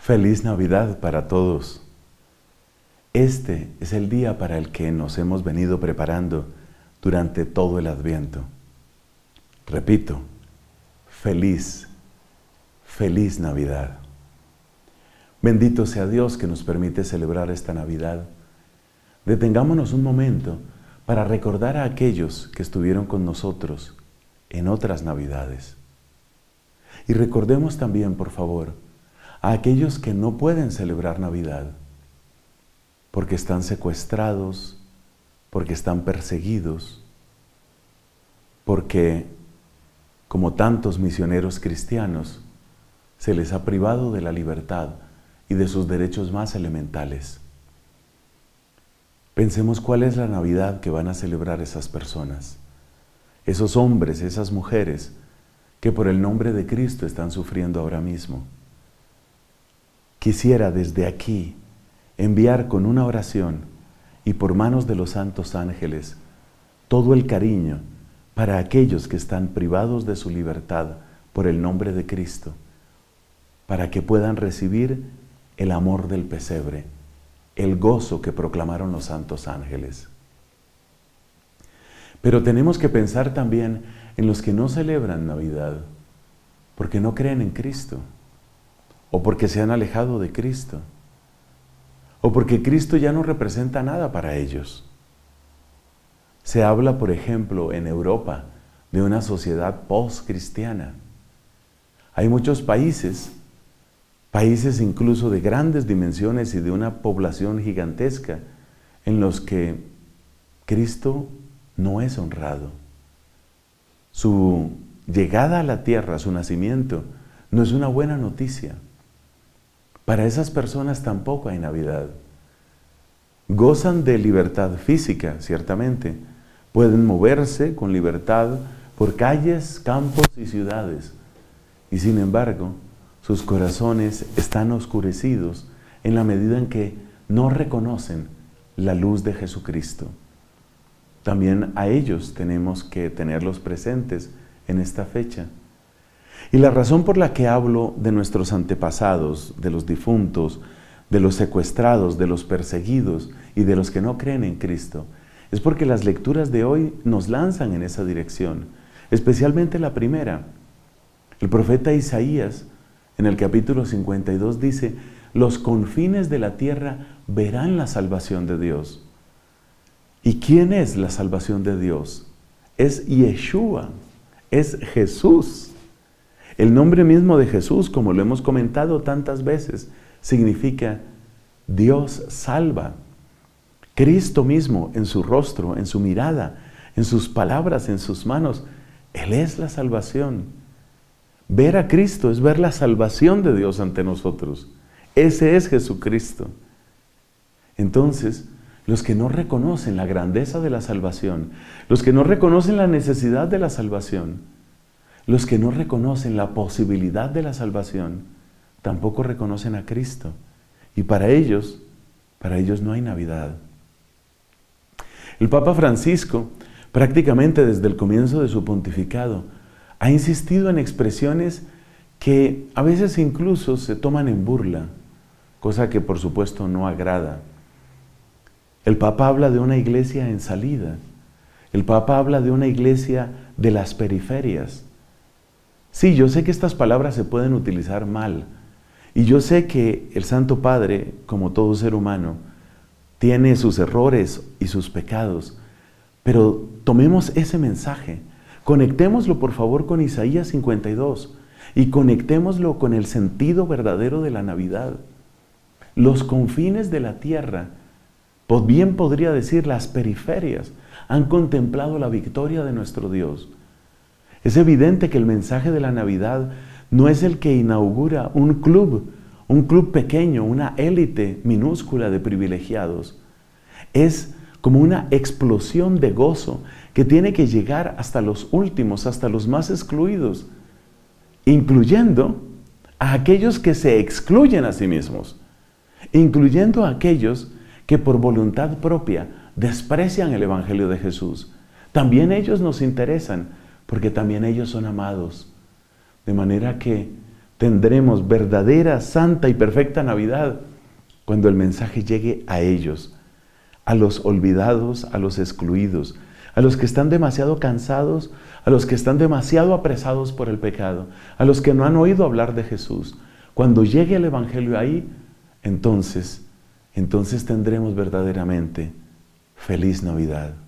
Feliz Navidad para todos. Este es el día para el que nos hemos venido preparando durante todo el Adviento. Repito, feliz Navidad. Bendito sea Dios que nos permite celebrar esta Navidad. Detengámonos un momento para recordar a aquellos que estuvieron con nosotros en otras Navidades. Y recordemos también, por favor, a aquellos que no pueden celebrar Navidad, porque están secuestrados, porque están perseguidos, porque, como tantos misioneros cristianos, se les ha privado de la libertad y de sus derechos más elementales. Pensemos cuál es la Navidad que van a celebrar esas personas, esos hombres, esas mujeres, que por el nombre de Cristo están sufriendo ahora mismo. Quisiera desde aquí enviar con una oración y por manos de los santos ángeles todo el cariño para aquellos que están privados de su libertad por el nombre de Cristo, para que puedan recibir el amor del pesebre, el gozo que proclamaron los santos ángeles. Pero tenemos que pensar también en los que no celebran Navidad, porque no creen en Cristo, o porque se han alejado de Cristo, o porque Cristo ya no representa nada para ellos. Se habla, por ejemplo, en Europa, de una sociedad post-cristiana. Hay muchos países incluso de grandes dimensiones y de una población gigantesca, en los que Cristo no es honrado. Su llegada a la tierra, su nacimiento, no es una buena noticia. Para esas personas tampoco hay Navidad. Gozan de libertad física, ciertamente. Pueden moverse con libertad por calles, campos y ciudades. Y sin embargo, sus corazones están oscurecidos en la medida en que no reconocen la luz de Jesucristo. También a ellos tenemos que tenerlos presentes en esta fecha. Y la razón por la que hablo de nuestros antepasados, de los difuntos, de los secuestrados, de los perseguidos y de los que no creen en Cristo, es porque las lecturas de hoy nos lanzan en esa dirección, especialmente la primera. El profeta Isaías, en el capítulo 52, dice: los confines de la tierra verán la salvación de Dios. ¿Y quién es la salvación de Dios? Es Yeshua, es Jesús. El nombre mismo de Jesús, como lo hemos comentado tantas veces, significa Dios salva. Cristo mismo, en su rostro, en su mirada, en sus palabras, en sus manos, Él es la salvación. Ver a Cristo es ver la salvación de Dios ante nosotros. Ese es Jesucristo. Entonces, los que no reconocen la grandeza de la salvación, los que no reconocen la necesidad de la salvación, los que no reconocen la posibilidad de la salvación, tampoco reconocen a Cristo. Y para ellos no hay Navidad. El Papa Francisco, prácticamente desde el comienzo de su pontificado, ha insistido en expresiones que a veces incluso se toman en burla, cosa que por supuesto no agrada. El Papa habla de una iglesia en salida. El Papa habla de una iglesia de las periferias. Sí, yo sé que estas palabras se pueden utilizar mal. Y yo sé que el Santo Padre, como todo ser humano, tiene sus errores y sus pecados. Pero tomemos ese mensaje, conectémoslo por favor con Isaías 52 y conectémoslo con el sentido verdadero de la Navidad. Los confines de la tierra, pues bien podría decir las periferias, han contemplado la victoria de nuestro Dios. Es evidente que el mensaje de la Navidad no es el que inaugura un club pequeño, una élite minúscula de privilegiados. Es como una explosión de gozo que tiene que llegar hasta los últimos, hasta los más excluidos, incluyendo a aquellos que se excluyen a sí mismos, incluyendo a aquellos que por voluntad propia desprecian el Evangelio de Jesús. También ellos nos interesan, porque también ellos son amados. De manera que tendremos verdadera, santa y perfecta Navidad cuando el mensaje llegue a ellos, a los olvidados, a los excluidos, a los que están demasiado cansados, a los que están demasiado apresados por el pecado, a los que no han oído hablar de Jesús. Cuando llegue el Evangelio ahí, entonces tendremos verdaderamente feliz Navidad.